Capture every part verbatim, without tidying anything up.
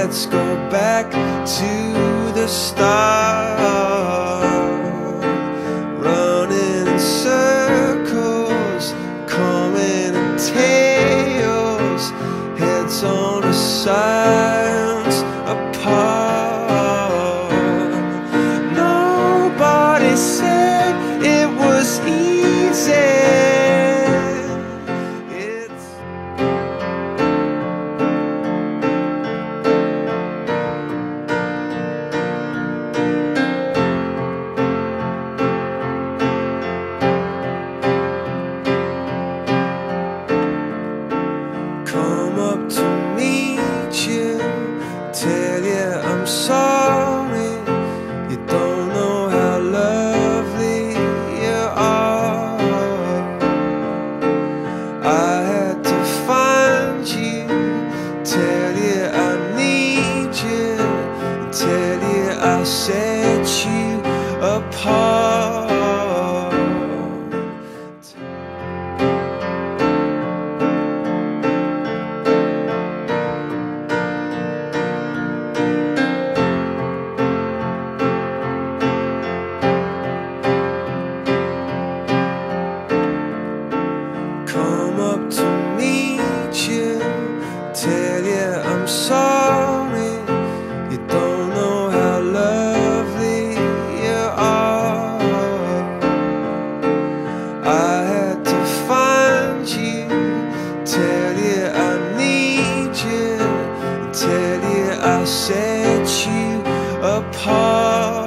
let's go back to the start. Running in circles, coming in tails, heads on the sides apart. Nobody said it was easy. Come up to meet you, tell you I'm sorry. You don't know how lovely you are. I had to find you, tell you I need you, tell you I set you apart. Come up to meet you, tell you I'm sorry. You don't know how lovely you are. I had to find you, tell you I need you, tell you I set you apart.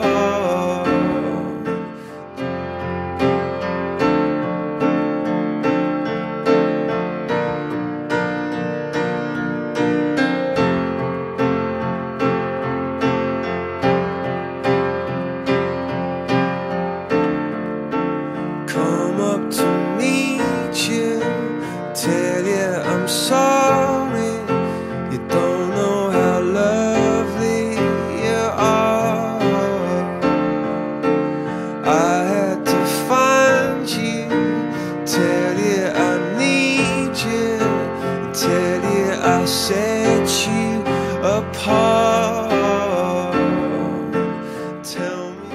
Come up to meet you, tell you I'm sorry. You don't know how lovely you are. I had to find you, tell you I need you, tell you I set you apart. Tell me.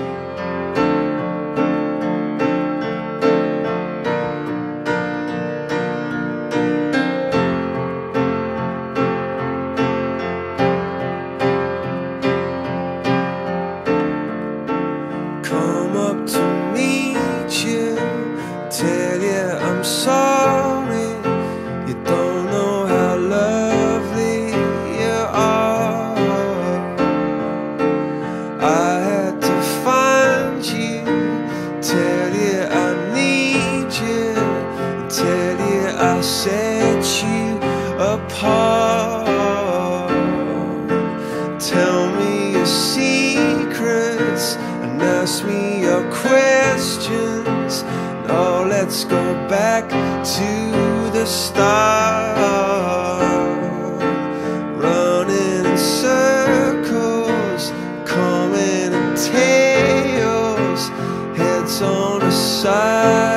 Come up to meet you, tell you I'm sorry. You don't know how lovely you are. I had to find you, tell you I need you, tell you I set you apart. Tell me your secrets and ask me your questions. Now let's go back to the start. Running in circles, coming in tails, heads on the side.